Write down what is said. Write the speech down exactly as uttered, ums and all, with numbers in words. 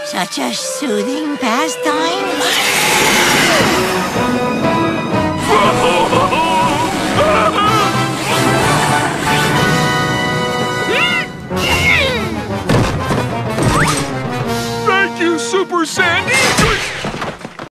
Such a soothing pastime. Thank you, Super Sandy!